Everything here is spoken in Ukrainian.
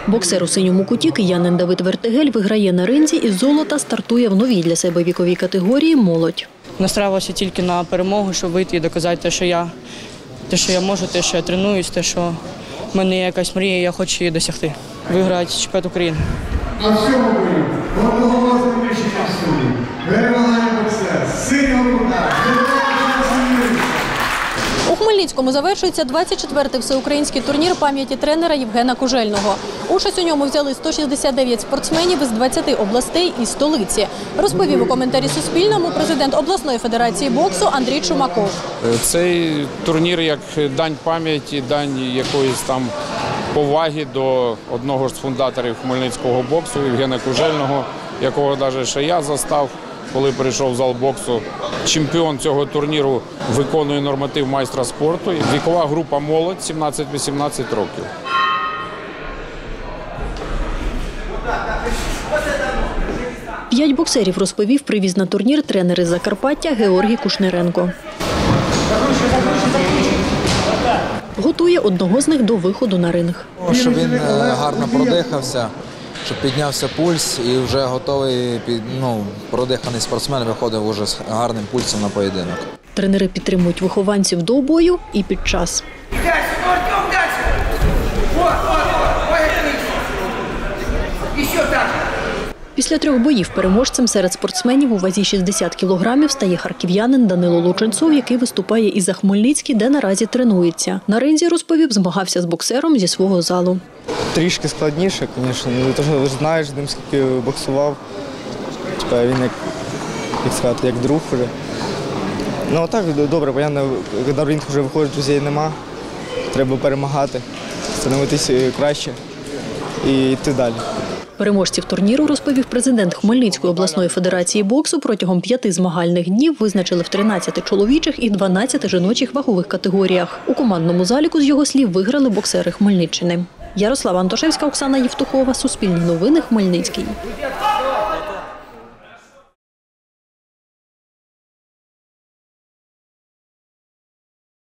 Боксер у синьому куті киянин Давид Вертегель виграє на ринзі і з золота стартує в новій для себе віковій категорії «Молодь». Настраювався тільки на перемогу, щоб вийти і доказати те, що я можу, те, що я тренуюсь, те, що в мене є якась мрія, і я хочу її досягти. Виграти чемпіонат України. На всьому бою одноголосним рішенням суддів перемагає боксер з синього кута. У Хмельницькому завершується 24-й всеукраїнський турнір пам'яті тренера Євгена Кужельного. Участь у ньому взяли 169 спортсменів із 20 областей і столиці. Розповів у коментарі Суспільному президент обласної федерації боксу Андрій Чумаков. Цей турнір як дань пам'яті, дань якоїсь там поваги до одного з фундаторів хмельницького боксу Євгена Кужельного, якого навіть ще я застав, коли прийшов в зал боксу. Чемпіон цього турніру виконує норматив майстра спорту. Вікова група «Молодь» 17-18 років. П'ять боксерів, розповів, привіз на турнір тренер із Закарпаття Георгій Кушниренко. Готує одного з них до виходу на ринг. Щоб він гарно продихався, щоб піднявся пульс і вже готовий, продиханий спортсмен виходив уже з гарним пульсом на поєдинок. Тренери підтримують вихованців до бою і під час. Після 3 боїв переможцем серед спортсменів у вазі 60 кілограмів стає харків'янин Данило Лученцов, який виступає і за Хмельницький, де наразі тренується. На ринзі, розповів, змагався з боксером зі свого залу. Трішки складніше, звісно. Ви ж знаєш, з ним скільки боксував. Він як друг вже. Ну так, добре, понятно, на ринг вже виходить, друзів нема. Треба перемагати, становитися краще і йти далі. Переможців турніру, розповів президент Хмельницької обласної федерації боксу, протягом 5 змагальних днів визначили в 13 чоловічих і 12 жіночих вагових категоріях. У командному заліку, з його слів, виграли боксери Хмельниччини. Ярослава Антошевська, Оксана Євтухова, Суспільне новини, Хмельницький.